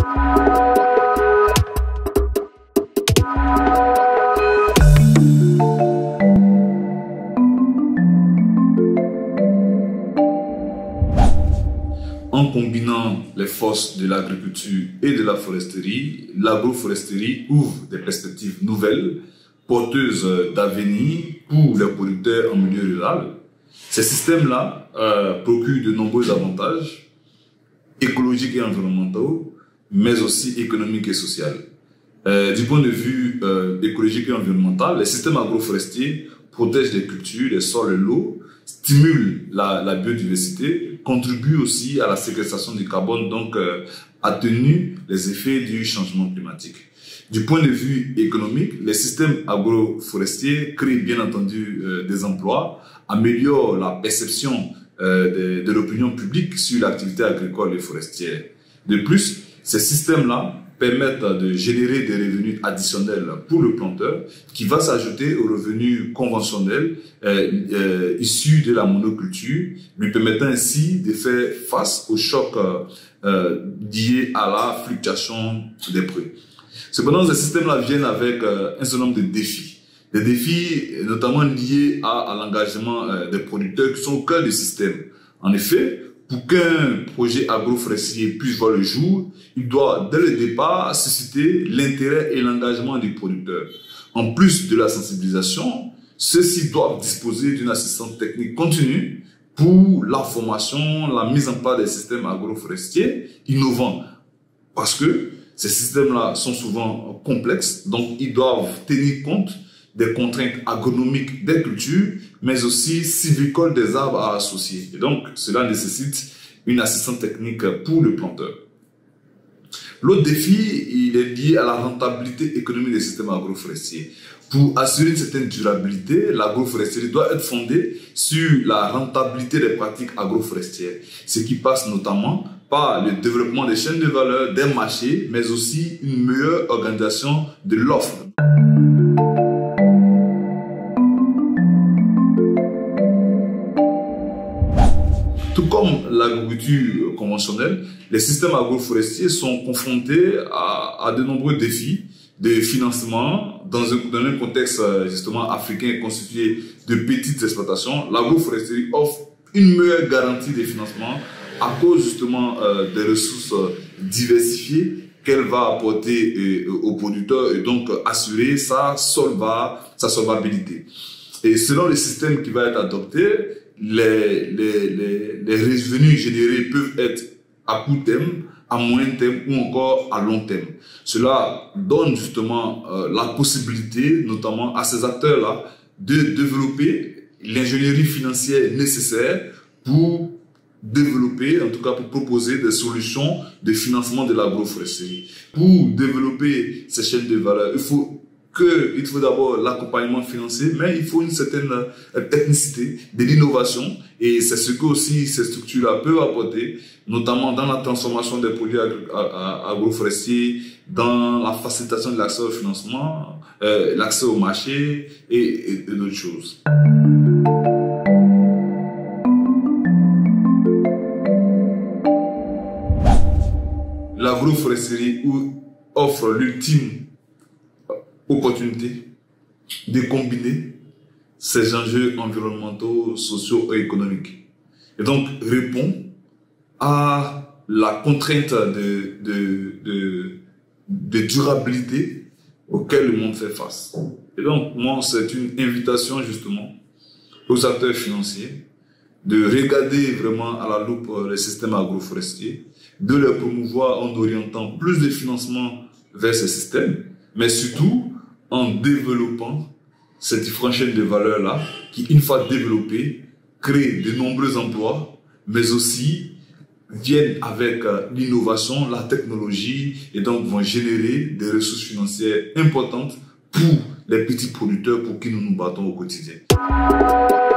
En combinant les forces de l'agriculture et de la foresterie, l'agroforesterie ouvre des perspectives nouvelles, porteuses d'avenir pour les producteurs en milieu rural. Ces systèmes-là procurent de nombreux avantages écologiques et environnementaux, mais aussi économiques et sociaux. Du point de vue écologique et environnemental, les systèmes agroforestiers protègent les cultures, les sols et l'eau, stimulent la biodiversité, contribuent aussi à la séquestration du carbone, donc atténuent les effets du changement climatique. Du point de vue économique, les systèmes agroforestiers créent bien entendu des emplois, améliorent la perception de l'opinion publique sur l'activité agricole et forestière. De plus, ces systèmes-là permettent de générer des revenus additionnels pour le planteur qui va s'ajouter aux revenus conventionnels issus de la monoculture, lui permettant ainsi de faire face aux chocs liés à la fluctuation des prix. Cependant, ces systèmes-là viennent avec un certain nombre de défis. Des défis notamment liés à l'engagement des producteurs qui sont au cœur du système. En effet, pour qu'un projet agroforestier puisse voir le jour, il doit dès le départ susciter l'intérêt et l'engagement des producteurs. En plus de la sensibilisation, ceux-ci doivent disposer d'une assistance technique continue pour la formation, la mise en place des systèmes agroforestiers innovants. Parce que ces systèmes-là sont souvent complexes, donc ils doivent tenir compte des contraintes agronomiques des cultures, mais aussi sylvicoles des arbres à associer. Et donc, cela nécessite une assistance technique pour le planteur. L'autre défi, il est lié à la rentabilité économique des systèmes agroforestiers. Pour assurer une certaine durabilité, l'agroforesterie doit être fondée sur la rentabilité des pratiques agroforestières, ce qui passe notamment par le développement des chaînes de valeur, des marchés, mais aussi une meilleure organisation de l'offre. Tout comme l'agriculture conventionnelle, les systèmes agroforestiers sont confrontés à de nombreux défis de financement dans un contexte justement africain constitué de petites exploitations. L'agroforesterie offre une meilleure garantie de financement à cause justement des ressources diversifiées qu'elle va apporter aux producteurs et donc assurer sa solvabilité. Et selon le système qui va être adopté, les revenus générés peuvent être à court terme, à moyen terme ou encore à long terme. Cela donne justement la possibilité, notamment à ces acteurs-là, de développer l'ingénierie financière nécessaire pour développer, en tout cas pour proposer des solutions de financement de l'agroforesterie. Pour développer ces chaînes de valeur, il faut d'abord l'accompagnement financier, mais il faut une certaine technicité, de l'innovation, et c'est ce que aussi ces structures-là peuvent apporter, notamment dans la transformation des produits agroforestiers, dans la facilitation de l'accès au financement, l'accès au marché et d'autres choses. L'agroforesterie offre l'ultime opportunité de combiner ces enjeux environnementaux, sociaux et économiques. Et donc répond à la contrainte de durabilité auquel le monde fait face. Et donc moi, c'est une invitation justement aux acteurs financiers de regarder vraiment à la loupe les systèmes agroforestiers, de les promouvoir en orientant plus de financement vers ces systèmes, mais surtout en développant ces différentes chaînes de valeur-là qui, une fois développées, créent de nombreux emplois, mais aussi viennent avec l'innovation, la technologie, et donc vont générer des ressources financières importantes pour les petits producteurs pour qui nous nous battons au quotidien.